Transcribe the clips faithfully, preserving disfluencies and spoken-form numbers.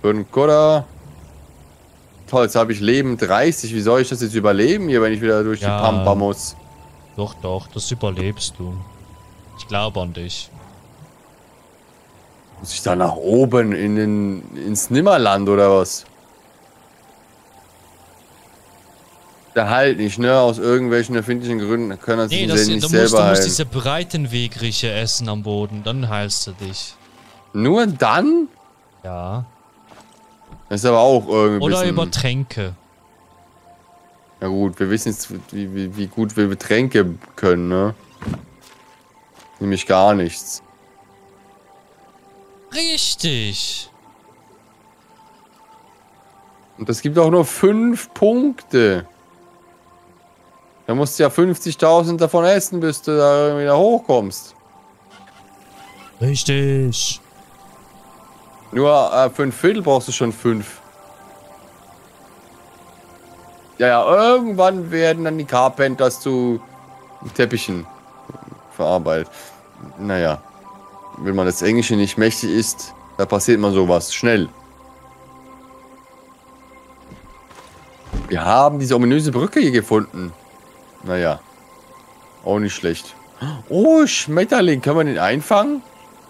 Für einen Kutter. Toll, jetzt habe ich Leben dreißig. Wie soll ich das jetzt überleben hier, wenn ich wieder durch Ja, die Pampa muss? Doch, doch, das überlebst du. Ich glaube an dich. Muss ich da nach oben in den, ins Nimmerland oder was? Der halt nicht, ne? Aus irgendwelchen erfindlichen Gründen können das Nee, sich das, nicht du, selber musst, du musst heilen. diese Breitenwegrische essen am Boden, dann heilst du dich. Nur dann? Ja. Das ist aber auch irgendwie Oder bisschen... über Tränke. Na gut, wir wissen jetzt, wie, wie, wie gut wir Tränke können, ne? Nämlich gar nichts. Richtig. Und das gibt auch nur fünf Punkte. Da musst du ja fünfzigtausend davon essen, bis du da wieder hochkommst. Richtig. Nur äh, für ein Viertel brauchst du schon fünf. Ja, ja, irgendwann werden dann die Carpenters zu Teppichen verarbeitet. Naja, wenn man das Englische nicht mächtig ist, da passiert mal sowas. Schnell. Wir haben diese ominöse Brücke hier gefunden. Naja, auch nicht schlecht. Oh, Schmetterling, kann man den einfangen?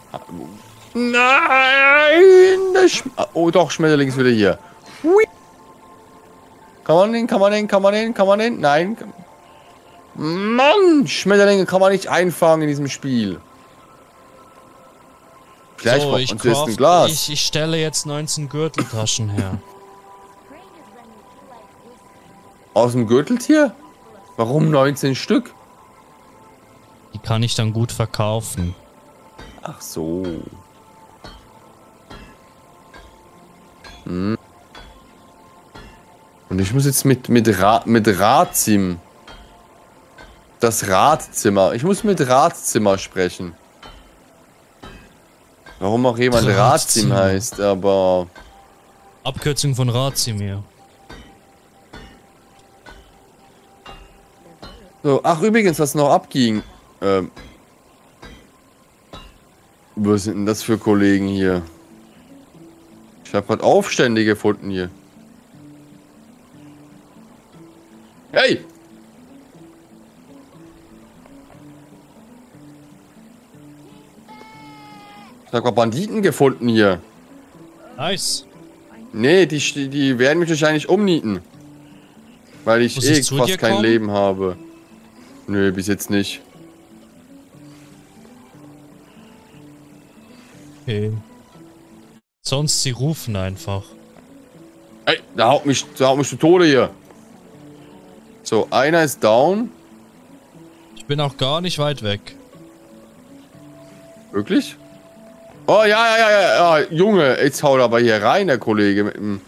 Nein! Der Sch oh doch, Schmetterling ist wieder hier. Hui. Kann man den, kann man den, kann man den, kann man den? Nein. Mann, Schmetterlinge kann man nicht einfangen in diesem Spiel. Vielleicht so, braucht ich, man zuerst ein craft, Glas. ich, ich stelle jetzt neunzehn Gürteltaschen her. Aus dem Gürteltier? Warum neunzehn Stück? Die kann ich dann gut verkaufen. Ach so. Hm. Und ich muss jetzt mit, mit, Ra mit Ratsim. Das Radzimmer. Ich muss mit Radzimmer sprechen. Warum auch jemand Ratsim heißt, aber... Abkürzung von Ratsimir. So, ach übrigens, was noch abging. Ähm... Was sind denn das für Kollegen hier? Ich habe gerade Aufstände gefunden hier. Hey! Ich habe Banditen gefunden hier. Nice. Nee, die, die werden mich wahrscheinlich umnieten. Weil ich Muss eh ich zu fast dir kein kommen? Leben habe. Nö, bis jetzt nicht. Okay. Sonst sie rufen einfach. Ey, da haut mich, da haut mich zu Tode hier. So, einer ist down. Ich bin auch gar nicht weit weg. Wirklich? Oh, ja, ja, ja, ja, ja. Junge, jetzt haut aber hier rein, der Kollege mit dem...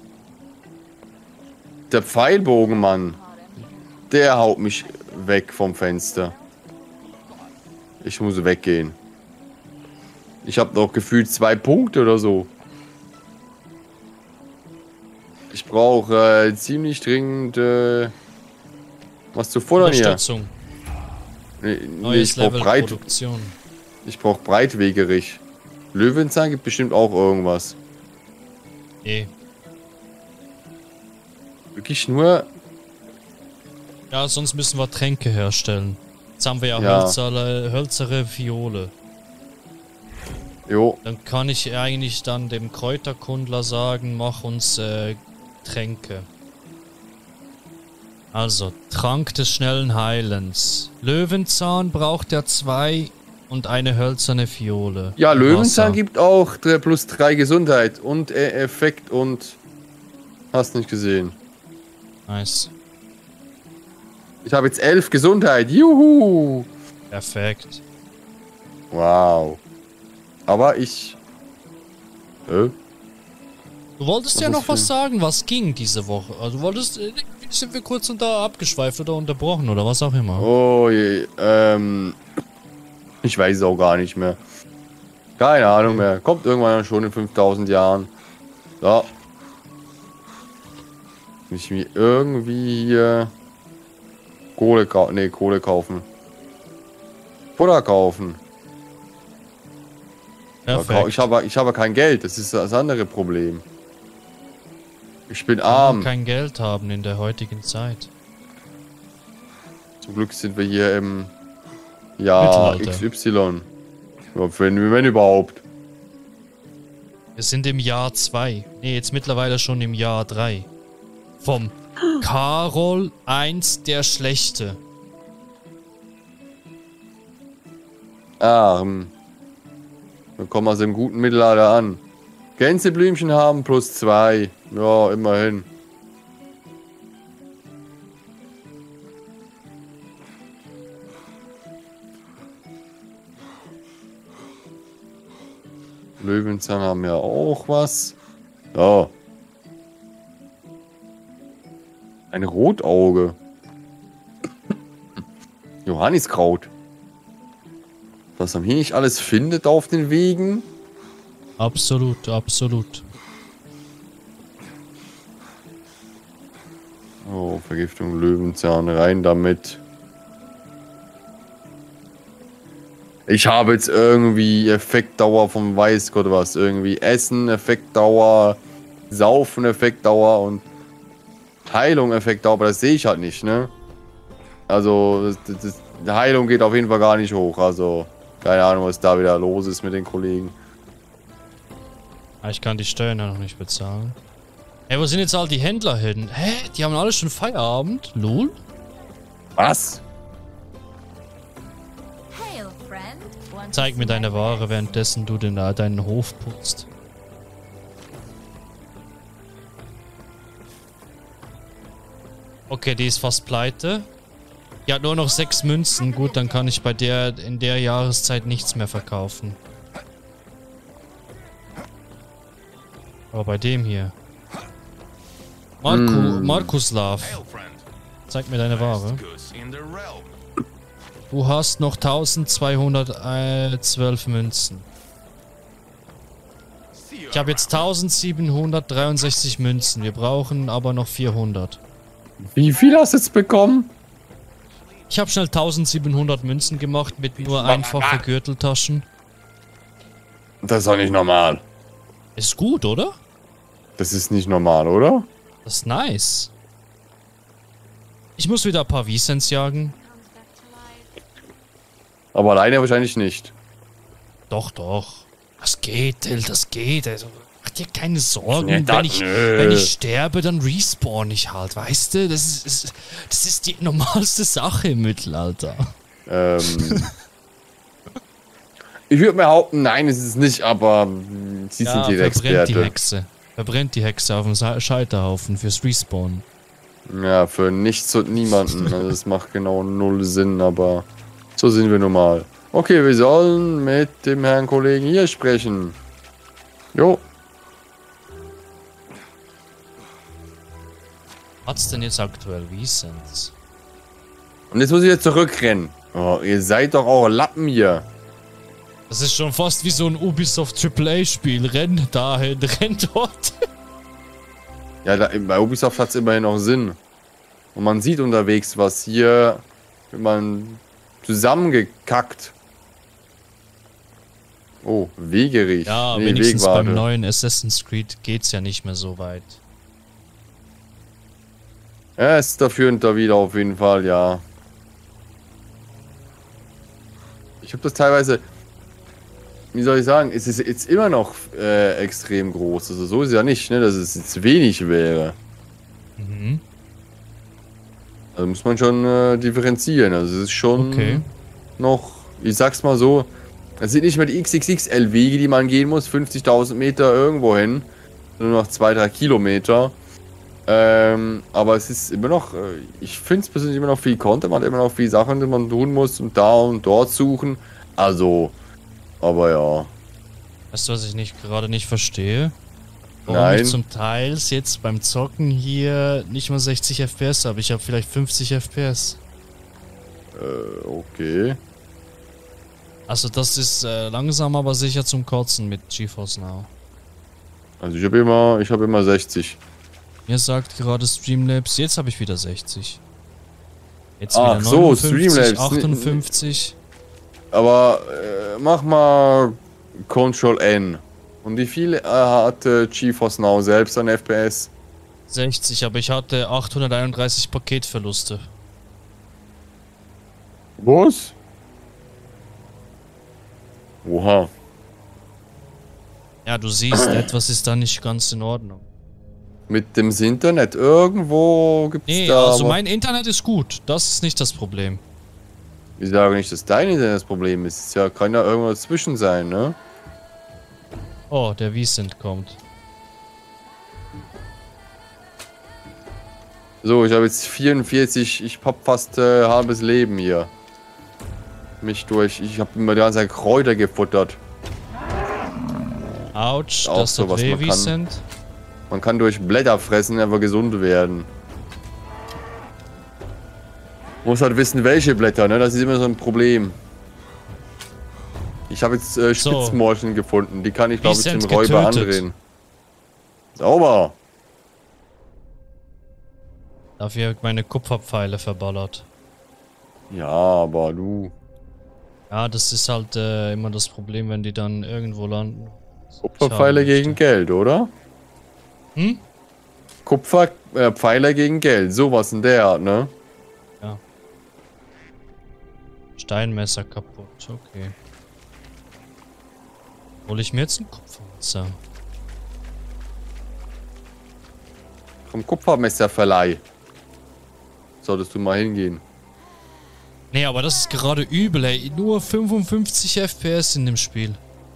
Der Pfeilbogenmann. Der haut mich weg vom Fenster. Ich muss weggehen. Ich habe noch gefühlt zwei Punkte oder so. Ich brauche äh, ziemlich dringend äh, was zu futtern hier. Unterstützung. Nee, nee, Neues ich brauche Level Breit, Produktion. ich brauche Breitwegerich. Löwenzahn gibt bestimmt auch irgendwas. Eh. Wirklich nur... Ja, sonst müssen wir Tränke herstellen. Jetzt haben wir ja, Ja. hölzerne, hölzere Fiole. Jo. Dann kann ich eigentlich dann dem Kräuterkundler sagen, mach uns äh, Tränke. Also, Trank des schnellen Heilens. Löwenzahn braucht ja zwei und eine hölzerne Fiole. Ja, Löwenzahn Wasser. gibt auch drei plus drei Gesundheit und äh, Effekt und... Hast nicht gesehen. Nice. Ich habe jetzt elf Gesundheit. Juhu! Perfekt. Wow. Aber ich... Hä? Du wolltest Was ja ist noch was für- sagen, was ging diese Woche. Also du wolltest... Äh, sind wir kurz unter abgeschweift oder unterbrochen oder was auch immer. Oh je, ähm... Ich weiß es auch gar nicht mehr. Keine Ahnung mehr. Kommt irgendwann schon in fünftausend Jahren. So. Muss ich mir irgendwie hier... Kohle kaufen. Ne, Kohle kaufen. Futter kaufen. Perfekt. Ich habe, ich habe kein Geld, das ist das andere Problem. Ich bin Man arm. kann kein Geld haben in der heutigen Zeit. Zum Glück sind wir hier im Jahr Mittelalter. X Y. Ja, wenn, wenn überhaupt. Wir sind im Jahr zwei. Ne, jetzt mittlerweile schon im Jahr drei. Vom Karol eins der Schlechte. Arm. Wir kommen also im guten Mittelalter an. Gänseblümchen haben plus zwei. Ja, immerhin. Löwenzahn haben ja auch was. Ja. Ein Rotauge. Johanniskraut. Was man hier nicht alles findet auf den Wegen. Absolut, absolut. Oh, Vergiftung, Löwenzahn, rein damit. Ich habe jetzt irgendwie Effektdauer vom weiß Gott was. Irgendwie Essen, Effektdauer, Saufen, Effektdauer und Heilung, Effektdauer, aber das sehe ich halt nicht, ne? Also, das, das, die Heilung geht auf jeden Fall gar nicht hoch. Also, keine Ahnung, was da wieder los ist mit den Kollegen. Ah, ich kann die Steuern ja noch nicht bezahlen. Hey, wo sind jetzt all die Händler hin? Hä? Die haben alle schon Feierabend? Lol? Was? Zeig mir deine Ware, währenddessen du den, äh, deinen Hof putzt. Okay, die ist fast pleite. Die hat nur noch sechs Münzen. Gut, dann kann ich bei der in der Jahreszeit nichts mehr verkaufen. Aber bei dem hier. Marku, Mm. Markuslav. Zeig mir deine Ware. Du hast noch tausendzweihundertzwölf Münzen. Ich habe jetzt tausendsiebenhundertdreiundsechzig Münzen. Wir brauchen aber noch vierhundert. Wie viel hast du jetzt bekommen? Ich habe schnell tausendsiebenhundert Münzen gemacht mit nur einfache Gürteltaschen. Das ist doch nicht normal. Ist gut, oder? Das ist nicht normal, oder? Das ist nice. Ich muss wieder ein paar Wiesens jagen. Aber alleine wahrscheinlich nicht. Doch, doch. Das geht, Till, das geht. Also, mach dir keine Sorgen. Nee, das- wenn, ich, nö. wenn ich sterbe, dann respawn ich halt, weißt du? Das ist, ist, das ist die normalste Sache im Mittelalter. Ähm. Ich würde behaupten, nein, es ist es nicht, aber mh, Sie sind hier der verbrennt die Experte. Hexe. Verbrennt die Hexe auf dem Sa- Scheiterhaufen fürs Respawn. Ja, für nichts und niemanden. Also das macht genau null Sinn, aber so sind wir nun mal. Okay, wir sollen mit dem Herrn Kollegen hier sprechen. Jo. Hat's denn jetzt aktuell Wiesens? Und jetzt muss ich jetzt zurückrennen. Oh, ihr seid doch auch Lappen hier. Das ist schon fast wie so ein Ubisoft Triple A Spiel. Renn dahin, renn dort. Ja, da, bei Ubisoft hat es immerhin noch Sinn. Und man sieht unterwegs was. Hier wird man zusammengekackt. Oh, Wegerich. Ja, Nee, wenigstens Wegwarte. beim neuen Assassin's Creed geht's ja nicht mehr so weit. Er ist dafür und da wieder auf jeden Fall, ja. Ich habe das teilweise, wie soll ich sagen, es ist jetzt immer noch äh, extrem groß. Also so ist es ja nicht, ne, dass es jetzt wenig wäre. Mhm. Also muss man schon äh, differenzieren. Also es ist schon Okay. noch, ich sag's mal so, es sind nicht mehr die X X X L-Wege, die man gehen muss, fünfzigtausend Meter irgendwo hin, nur noch zwei, drei Kilometer. Ähm, aber es ist immer noch, äh, ich finde es persönlich immer noch viel Content, man hat immer noch viele Sachen, die man tun muss und da und dort suchen. Also, aber ja. Weißt du, was ich nicht gerade nicht verstehe? Warum Nein. ich zum Teil jetzt beim Zocken hier nicht mal sechzig F P S habe. Ich habe vielleicht fünfzig F P S. Äh, okay. Also das ist äh, langsam aber sicher zum Kotzen mit GeForce Now. Also ich habe immer, ich habe immer sechzig. Mir sagt gerade Streamlabs, jetzt habe ich wieder sechzig. Jetzt Ach wieder so, neunundfünfzig, Streamlabs. achtundfünfzig. Aber äh, mach mal Control N. Und wie viel äh, hatte GeForce Now selbst an F P S? sechzig, aber ich hatte achthunderteinunddreißig Paketverluste. Was? Oha. Ja, du siehst, etwas ist da nicht ganz in Ordnung. Mit dem Internet irgendwo gibt's Nee, da... also aber mein Internet ist gut. Das ist nicht das Problem. ich sage nicht, dass dein Internet das Problem ist. Es ja, kann ja irgendwo dazwischen sein, ne? Oh, der Wiesent kommt. So, ich habe jetzt vierundvierzig, ich hab fast äh, halbes Leben hier. Mich durch, ich habe immer die ganze Zeit Kräuter gefuttert. Autsch, Auch das so, tut was weh, man kann. Wiesent. Man kann durch Blätter fressen einfach gesund werden. Muss halt wissen, welche Blätter, ne? Das ist immer so ein Problem. Ich habe jetzt äh, So. Spitzmorcheln gefunden, die kann ich glaube ich dem Vicent Räuber getötet. andrehen. Sauber! Dafür meine Kupferpfeile verballert. Ja, aber du... Ja, das ist halt äh, immer das Problem, wenn die dann irgendwo landen. Kupferpfeile Ich habe gegen Geld, oder? Hm? Kupferpfeiler äh, gegen Geld, sowas in der Art, ne? Steinmesser kaputt, okay. Hol ich mir jetzt ein Kupfermesser? Vom Kupfermesserverleih. Solltest du mal hingehen. Nee, aber das ist gerade übel, ey. Nur fünfundfünfzig F P S in dem Spiel.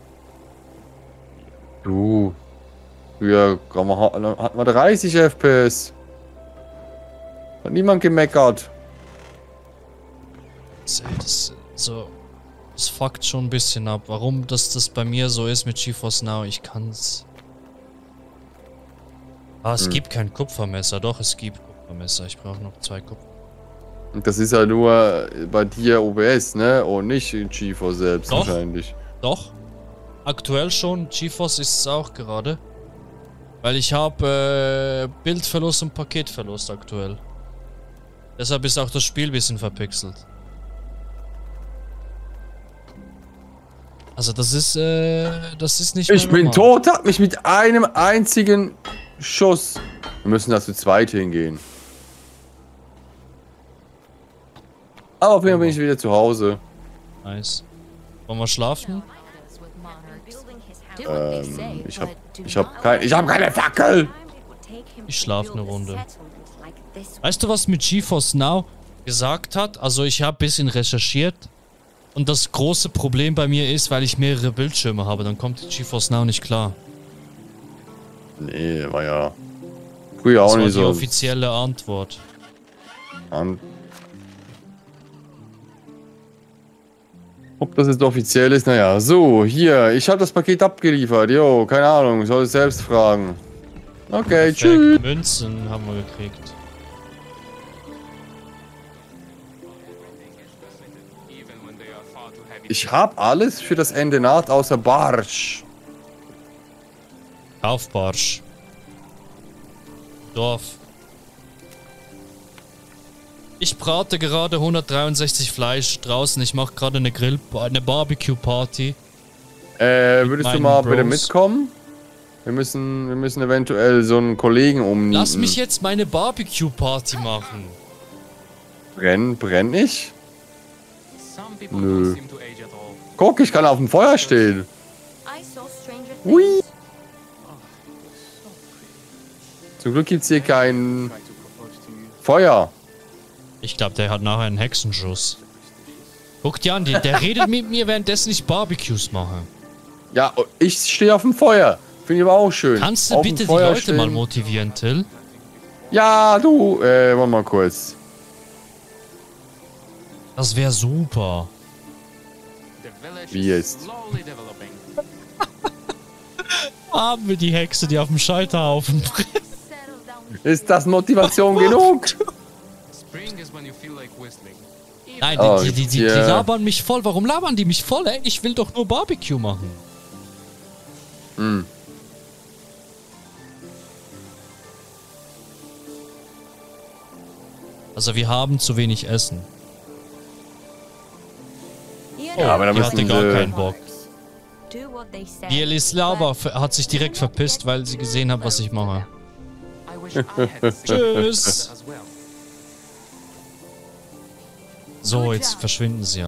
Du. Früher hat man dreißig F P S. Hat niemand gemeckert. Das, das, so, das fuckt schon ein bisschen ab. Warum das, das bei mir so ist mit GeForce Now, ich kann's. Ah, es Hm. gibt kein Kupfermesser. Doch, es gibt Kupfermesser. Ich brauche noch zwei Kupfer. Und das ist ja nur bei dir O B S, ne? Und nicht in GeForce selbst Doch. wahrscheinlich. Doch. Aktuell schon. GeForce ist es auch gerade. Weil ich habe äh, Bildverlust und Paketverlust aktuell. Deshalb ist auch das Spiel ein bisschen verpixelt. Also das ist, äh, das ist nicht Ich mehr bin normal. tot, hat mich mit einem einzigen Schuss. Wir müssen da zu zweit hingehen. Aber auf jeden Fall bin ich wieder zu Hause. Nice. Wollen wir schlafen? Ähm, ich hab, ich hab kein, ich hab keine Fackel! Ich schlafe eine Runde. Weißt du, was mit GeForce Now gesagt hat? Also ich habe ein bisschen recherchiert. Und das große Problem bei mir ist, weil ich mehrere Bildschirme habe, dann kommt GeForce Now nicht klar. Nee, war ja früher auch Das war nicht die so. offizielle Antwort. An Ob das jetzt offiziell ist, naja. So, hier, ich habe das Paket abgeliefert. Jo, keine Ahnung, ich soll es selbst fragen. Okay, tschüss. Perfekt, Münzen haben wir gekriegt. Ich habe alles für das Ende Naht außer Barsch. Kaufbarsch. Dorf. Ich brate gerade hundertdreiundsechzig Fleisch draußen. Ich mache gerade eine Grill, eine Barbecue-Party. Äh, würdest du meinen mal bitte Bros. mitkommen? Wir müssen, wir müssen eventuell so einen Kollegen umnieten. Lass mich jetzt meine Barbecue-Party machen. Brenn, brenn ich? Nö. Guck, ich kann auf dem Feuer stehen. Hui. Zum Glück gibt's hier kein Feuer. Ich glaube, der hat nachher einen Hexenschuss. Guck dir an, der, der redet mit mir, währenddessen ich Barbecues mache. Ja, ich stehe auf dem Feuer. Finde ich aber auch schön. Kannst du Auf bitte dem die Feuer Leute stehen. mal motivieren, Till? Ja, du, äh, warte mal kurz. Das wäre super. Wie jetzt? Haben wir die Hexe, die auf dem Scheiterhaufen brennt. Ist das Motivation genug? Nein, Oh, die, die, die, die, die ja. labern mich voll. Warum labern die mich voll, ey? Ich will doch nur Barbecue machen. Hm. Also wir haben zu wenig Essen. Ja, aber da Die hatte müssen gar sie- keinen Bock. Die Elislava hat sich direkt verpisst, weil sie gesehen hat, was ich mache. Tschüss. So, jetzt verschwinden sie ja.